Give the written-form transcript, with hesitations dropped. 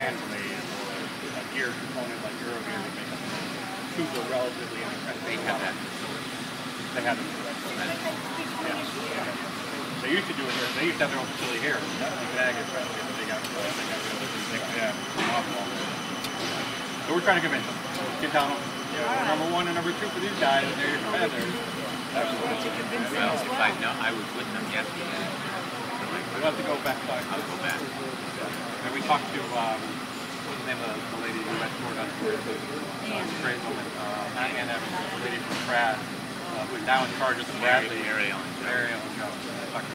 hand-made or a gear component like Euro gear that make them tubes are relatively inexpensive. They have that facility. They have them correct. They used to do it here. They used to have their own facility here. Bag especially, but they got rid of it. So we're trying to convince them. Get down. We're number one and number two for these guys, and they're your competitors. Well, if I know, I would put them yet. We'll have to go back. I'll go back. And we talked to what's the name of the lady who went for that story? Great woman. Not Anna, the lady from Pratt, who's now in charge of the Bradley. Mary Ellen.